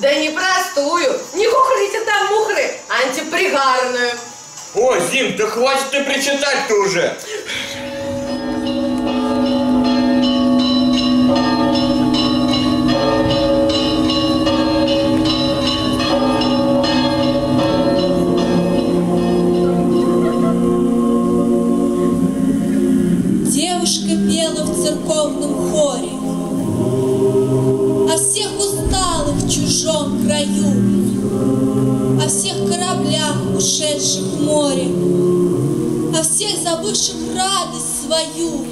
Да не простую, не хухрите там мухры, антипригарную. О, Зим, да хватит ты причитать-то уже. Девушка пела в церковном хоре о всех усталых в чужом краю, о всех кораблях, ушедших в море, о всех забывших радость свою.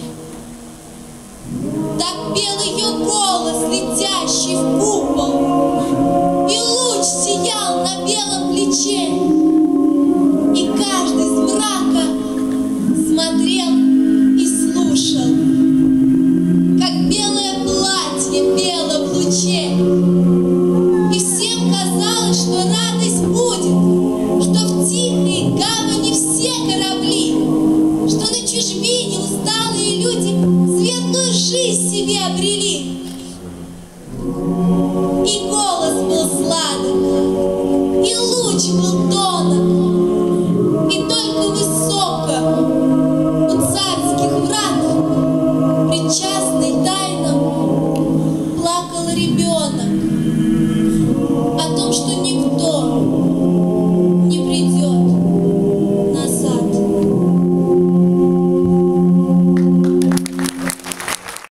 Так пел ее голос, летящий в купол, и луч сиял на белом плече.